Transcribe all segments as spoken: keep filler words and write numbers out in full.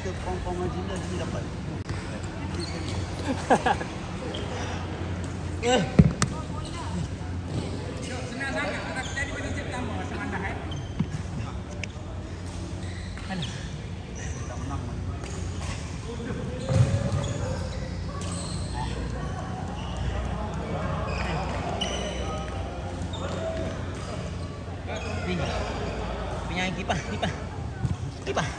kita pom-pom haji ni dia dapat. Eh. Senang sangat. Tadi pada set pertama semandah eh. Mana? Tak menang. Ni. Penyanyi kipas, kipas. Kipas.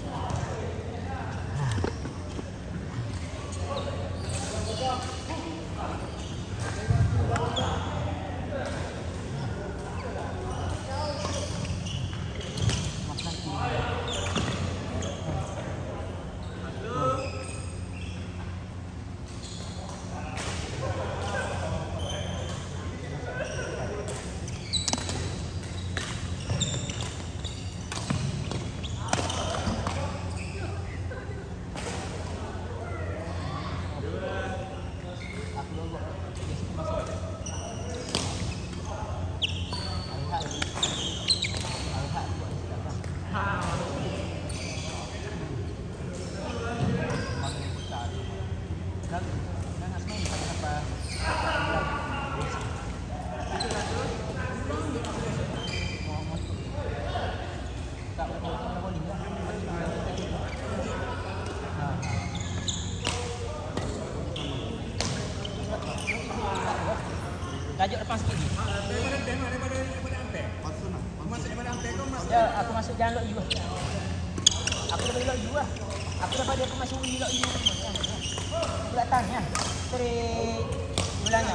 Tajuk depan sikit ni. Daripada daripada daripada daripada Ampere. Masuk nak. Masuk daripada Ampere kau masuk. Ya, aku masuk jalan Lok Yu. Aku daripada Lok Yu lah. Aku daripada aku masuk di Lok Yu. Aku datang ya. Straight ulangnya.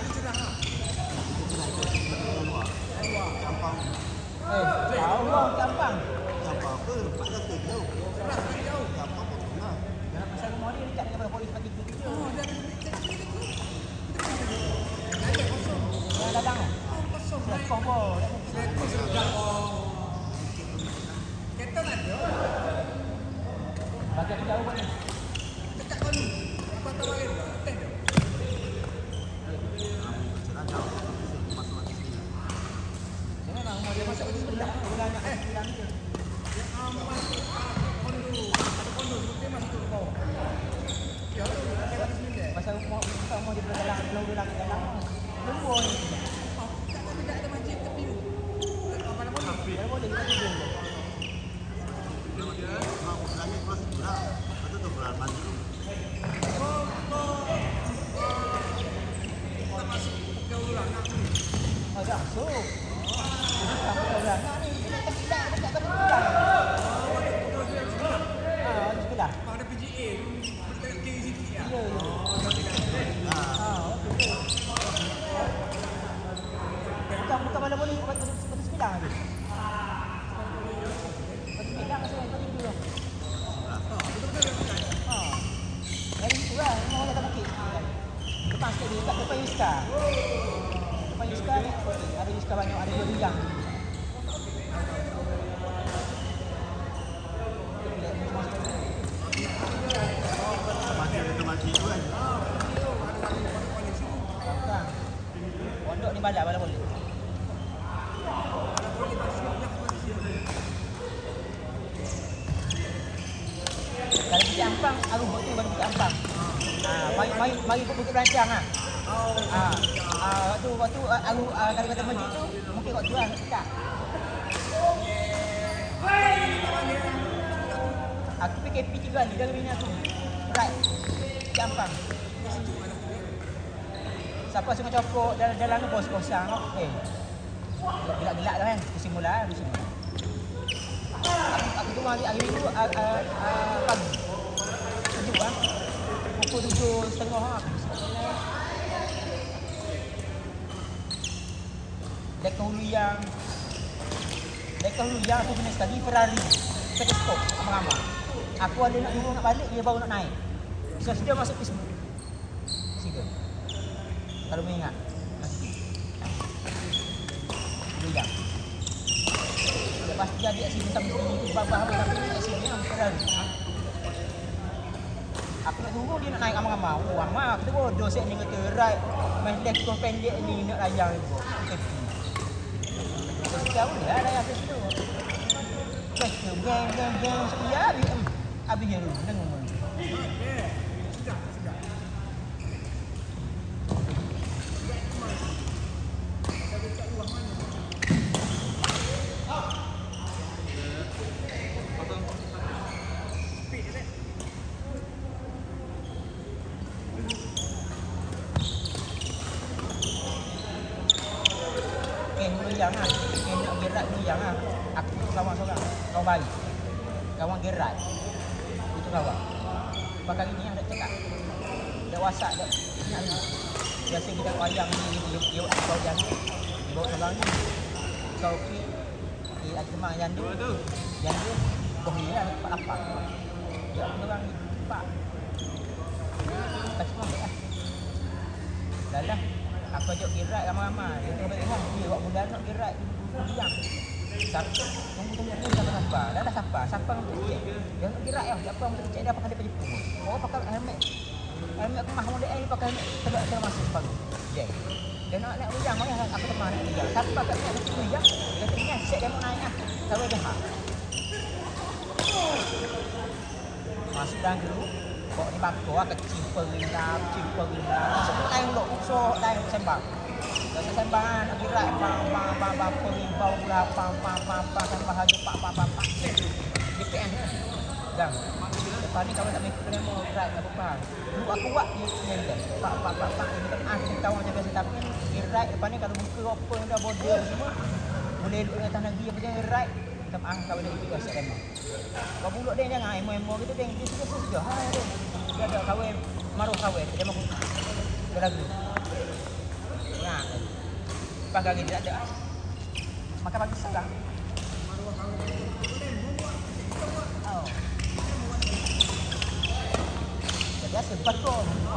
Campang. Eh, Allah gampang. Campang apa? Empat kata jauh. Jauh. Campang pun pernah. Dalam masa rumah dia dekat dengan polis pagi tu. Oh, dah ada Yang dadang tu. kosong. Dah kompor. Kereta sudah. Kereta ada. Bagi aku jauh ni. Dekat kau ni. Apa tahu lain? Teh tu. Masuk mati sini. Dia memang rumah dia masuk sebelah ulangnya eh ulang dia. Yang amat kondo. Ada kondo mesti masuk kau. Ya, tu lewat sini. Masa rumah rumah dia berdalang belum ulang dalam. Lembur ni. Oh, tak ada tidak ada masjid tepi. Apa nama ni? Boleh boleh kita tidur. Mak ulangnya kelas pula. Betul tu bulan mandi tu. Oh, oh. Kita masuk ke ulang nak ni. Oh, dah masuk. Jadi sampai ke ulang. Nah, ni kita tidak dekat tempat ulang. Ah, di sebelah. Ada P G A. Kita kiri sikit ya. Ya, ya. Ah, okey. Bukan bukan mana boleh betul betul sembilan tu. Betul sembilan masuk yang tadi tu. Ha. Dari situ lah, rumah orang tak bukit. Depan sikit dia, dekat depan Yuska. Depan Yuska ni, ada Yuska banyak, ada dua bidang. Mati ada mati tu kan. Bukan. Pondok ni bala, bala boleh. Kalau pergi Ampang, arus tu baru pergi Ampang. Ah, mari mari mari Bukit Berancang ah. Ah, ah waktu waktu arus kalau kata masjid tu mungkin waktu lah dekat. Aku P K P tiga kali dalam bini aku. Right. Pergi Ampang. Siapa sungai cokok dalam dalam tu bos kosong okey. Gelak-gelak dah kan. Pusing mula, pusing. Aku, aku tu hari hari tu uh, uh, uh, pagi. Sejuk ah. Pukul tujuh setengah ah. Dekat hulu yang dekat hulu yang aku punya sekali Ferrari. Saya stop ramai-ramai. Aku ada nak turun nak balik, dia baru nak naik. So, sudah masuk Facebook. Sida. Kalau mengingat. Dia. Lepas tu jadi aksi tentang ini babah apa tapi aksi ni yang Ferrari. Aku nak turun dia nak naik ramai-ramai. Oh, ramai aku tu bodoh set ni kata right. Main lekor pendek ni nak layang ni. Terus tahu dah layang ke situ. Terus tu geng geng geng sekian habis je dulu. Dengar dulu. Okey. Sudah, sudah. Jangan, nak gerak ni jangan. Aku kawan seorang, kawan baik. Kawan gerak. Itu kawan. Pakai ini yang ada cekak. Dia wasak dia. Ingat ni. Biasa kita wayang ni dia dia kau yang dia bawa seorang ni. Kau okey. Dia ada teman yang tu. Yang tu kau ni lah dapat apa. Dia seorang ni. Pak. Tak cuma dah. Dah lah. Aku ajak gerak ramai-ramai. Dia tengok balik kan. Dia buat budak nak gerak. Diam. Siapa? Tunggu-tunggu ni siapa sampah. Dah dah sampah. Sampah untuk cek. Dia nak gerak ya. Siapa untuk cek dia pakai dia Jepun. Oh pakai helmet. Helmet kemah model A pakai helmet. Sebab saya masuk pagi. Jeng. Dia nak nak ujang. Mana aku teman nak ujang. Siapa kat sini mesti ujang. Dia kata ni set dia nak naik ah. Kalau dia hak. Masuk dalam dulu. Kok ni bakor kecil perintah, kecil perintah. Sebut naik dulu, usuk naik sembang. Dah sembang, nak gerak, bang, bang, bang, bang, perimbau pula, bang, bang, bang, bang, sembang haji, pak, pak, pak, pak. D P N. Dan, lepas ni kawan tak mikir kena mau gerak, tak apa-apa. Dulu aku buat, dia dia pak, pak, pak, pak. Dia kata, ah, kita tahu macam biasa, tapi gerak, lepas ni kalau buka open, dah border semua, boleh duduk di atas negeri, apa macam gerak. Kita ah, kawan dia juga set demo. Kau buluk dia jangan emo-emo gitu dia dia suka suka. Ha dia. Dia ada kawin maruh kawin dia mau dia lagu. Nah. Pakai gitu ada. Maka bagi sekarang maruh kawin. Oh. Jadi sebab tu.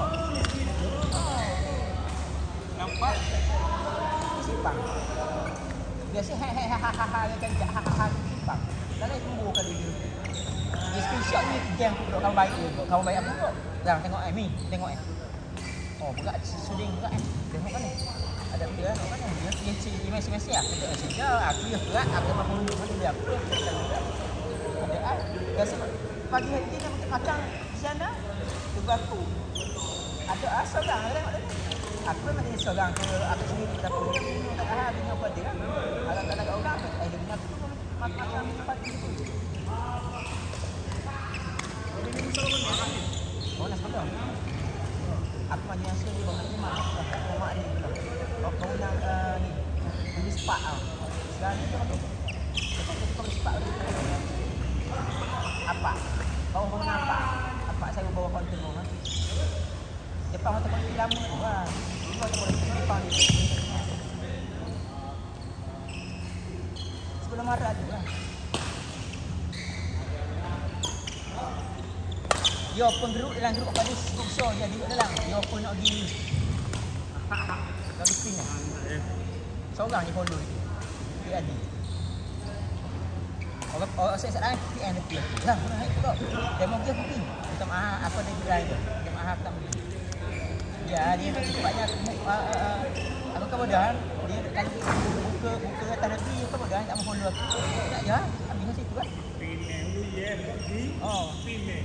Nampak? Simpang. Biasa he he ha ha ha macam ha ha ha simpang. Dah nak tunggu kali dia. Dia screenshot ni game duk kawan baik tu. Kawan baik aku tu. Dah tengok eh Mi, tengok eh. Oh, buka suding buka eh. Tengok kan ni. Ada dia tengok kan dia dia dia mesej-mesej aku tak mesej. Ya, aku ya berat aku mau dulu mana dia aku. Ada ah. Biasa pagi hari ni kita makan di sana. Tunggu aku. Ada ah seorang tengok dia. Aku memang jenis seorang ke aku sendiri tapi dia tak tahu dia apa dia. Kalau tak ada orang eh dia punya aku macam tempat itu. Oh, nak sebut. Aku maju yang sini bawa ni mak. Mak ni. Kau kau nak ni. Ini spa ah. Sekarang ni apa tu? Kau spa. Apa? Kau mau apa? Apa saya bawa konten kau kan? Jepang atau konten lama tu ah. Kau tak boleh Jepang ni. Sebelum marah tu lah. Dia open group dalam group pada group show dia duduk dalam. Dia open nak pergi. Lalu spin lah. Seorang je follow dia. Dia ada. Orang orang saya sedang P M dia. Lah, mana hai kau? Dia mau pergi pergi. Kita ah apa dia gerai tu. Dia mahal tak pergi. Ya, dia tempatnya aku kemudian dia kalau buka buka atas nanti kemudian tak mau follow aku. Tak ya, ambil situ kan. Pin ni dulu ye, pergi. Oh, Pin ni.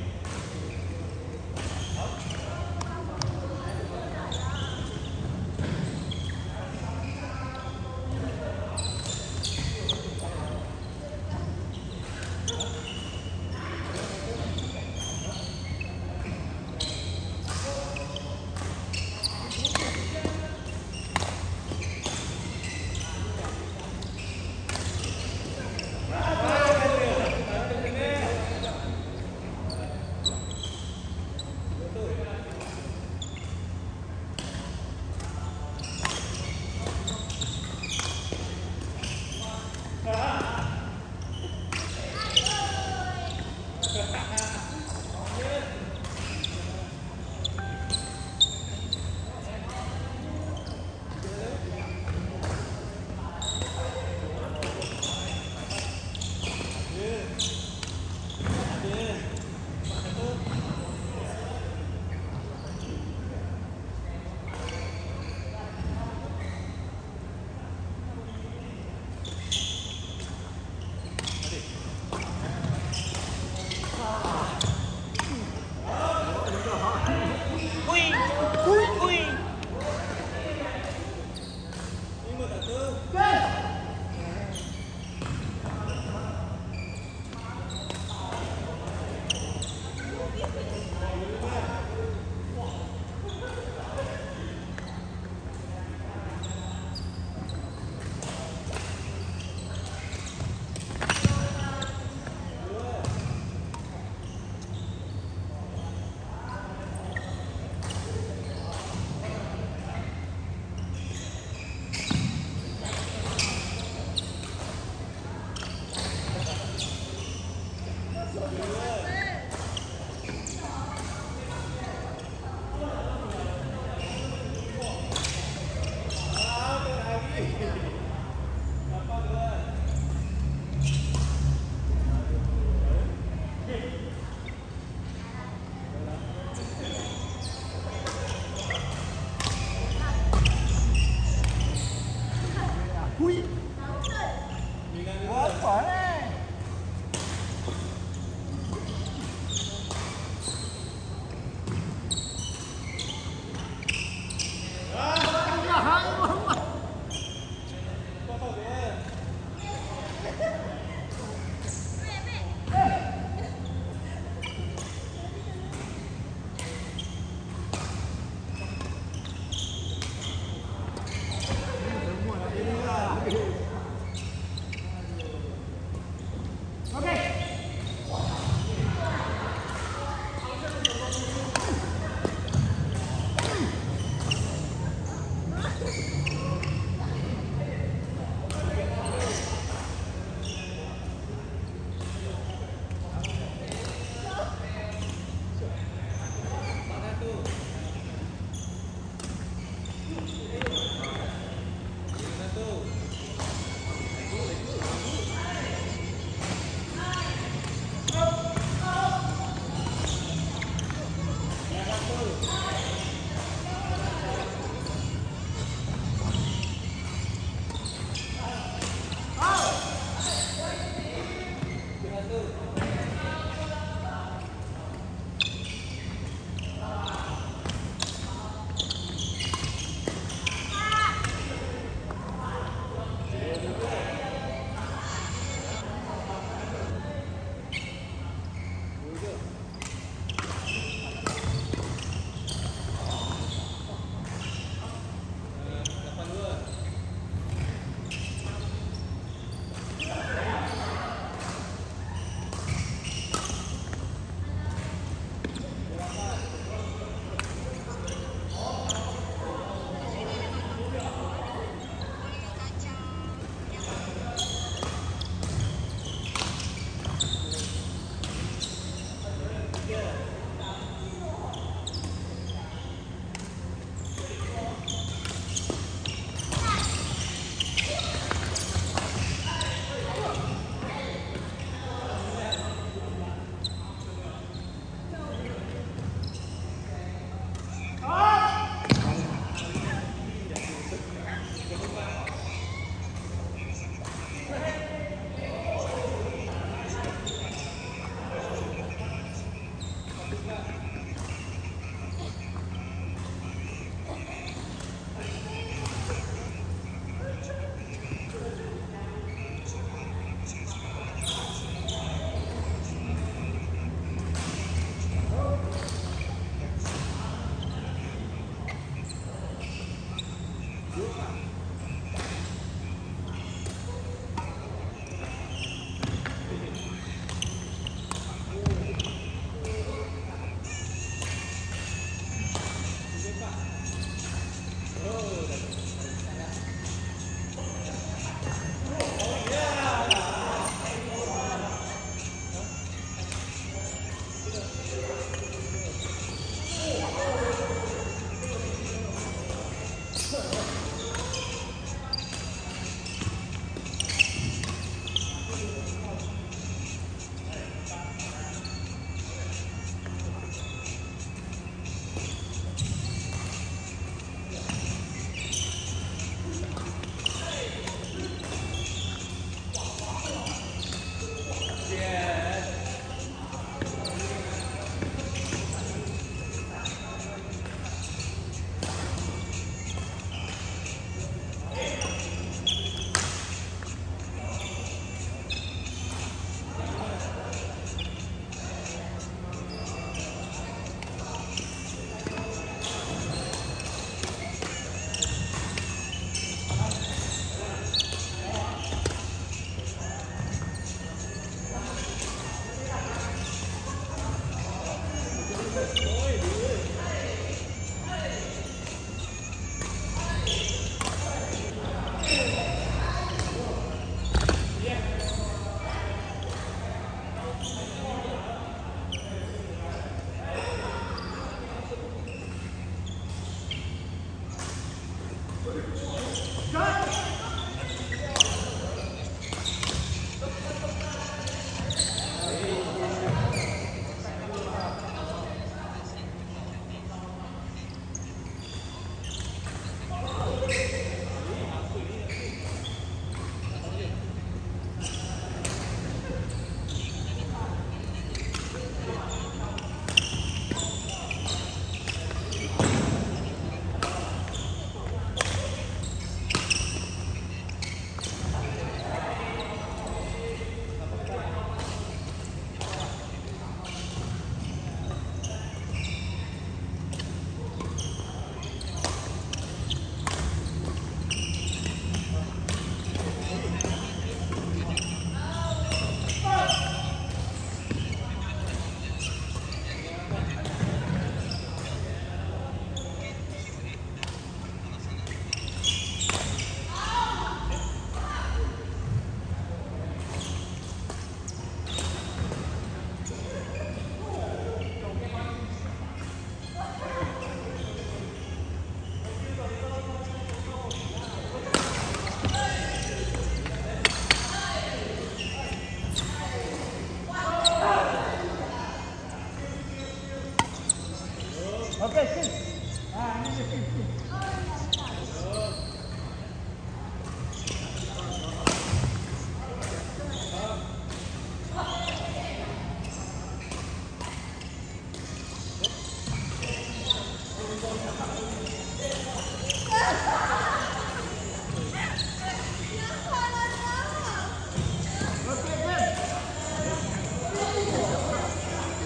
Okey, sini. Ah, ini dia sini.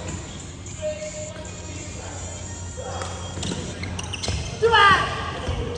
Cepat!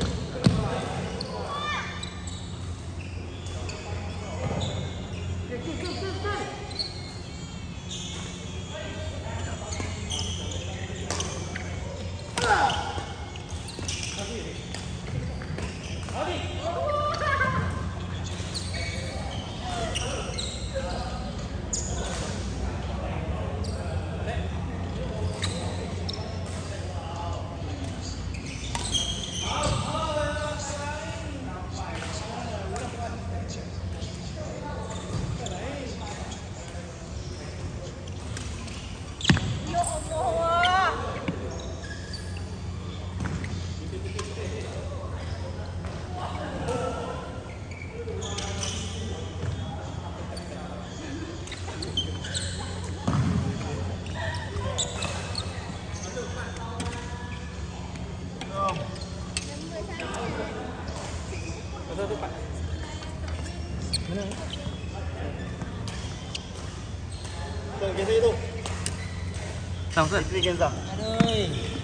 Tang set. Itu Genza. Aduh.